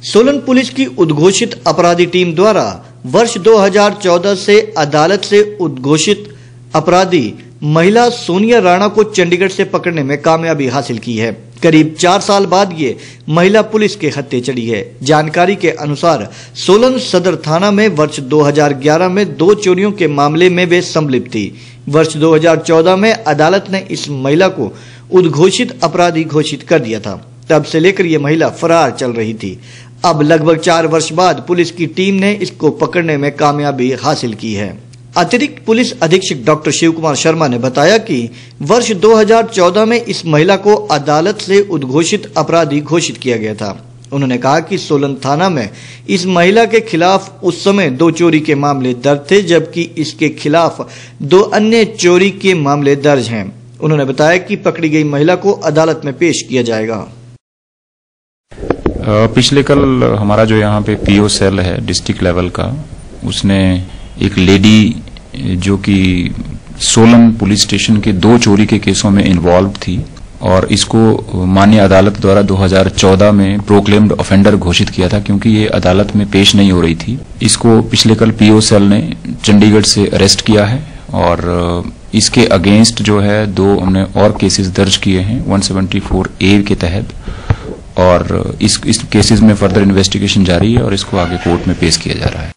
Solan police की उद्घोषित अपराधी team द्वारा वर्ष 2014 से अदालत से उद्घोषित अपराधी महिला सोनिया राणा को चंडीगढ़ से पकड़ने में कामयाबी हासिल की है। करीब 4 साल बाद ये महिला पुलिस के हत्थे चढ़ी है। जानकारी के अनुसार सोलन सदर थाना में वर्ष 2011 में 2 चोरियों के मामले में वे संलिप्त थी। वर्ष 2014 में अदालत ने इस महिला को उद्घोषित अपराधी घोषित कर दिया था। तब से लेकर ये महिला फरार चल रही थी। अब लगभग 4 वर्ष बाद पुलिस की टीम ने इसको पकड़ने में कामयाबी हासिल की है। अतिरिक्त पुलिस अधीक्षक डॉक्टर शिव कुमार शर्मा ने बताया कि वर्ष 2014 में इस महिला को अदालत से उद्घोषित अपराधी घोषित किया गया था। उन्होंने कहा कि सोलन थाना में इस महिला के खिलाफ उस समय 2 चोरी के मामले दर्ज थे, जबकि इसके खिलाफ 2 अन्य चोरी के मामले दर्ज हैं। उन्होंने बताया कि पकड़ी गई महिला को अदालत में पेश किया जाएगा। पिछले कल हमारा जो यहाँ पे पीओ सेल है डिस्ट्रिक्ट लेवल का, उसने एक लेडी जो कि सोलन पुलिस स्टेशन के 2 चोरी के केसों में इन्वॉल्व थी और इसको माननीय अदालत द्वारा 2014 में प्रोक्लेम्ड ऑफेंडर घोषित किया था, क्योंकि ये अदालत में पेश नहीं हो रही थी। इसको पिछले कल पीओ सेल ने चंडीगढ़ से अरेस्ट किया है और इसके अगेंस्ट जो है 2 हमने और केसेस दर्ज किए हैं 174A के तहत, और इस केसेस में फर्दर इन्वेस्टिगेशन जारी है और इसको आगे कोर्ट में पेश किया जा रहा है।